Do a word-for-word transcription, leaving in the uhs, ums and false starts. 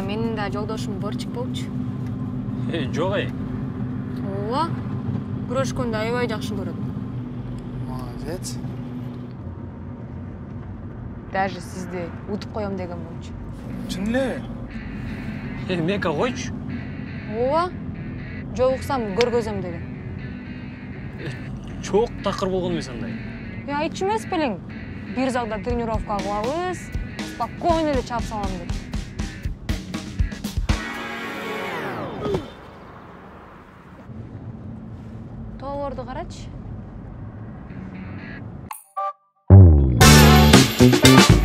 менин да жолдошум борчук болчу. Э, жок ай. Ооба. Күрөшкөндү аябай жакшы көрөт. Молодец. Даже сизди утуп коем деген болчу. Чын эле? Э, Мека койчу. Ооба. Жолуксам көргөзөм деген. Чок такыр болгон эмес андай. Э, айтчу эмес белең. Бир залда тренировка кылабыз, спокойно эле чаап салам деп. Тоолорду карачы.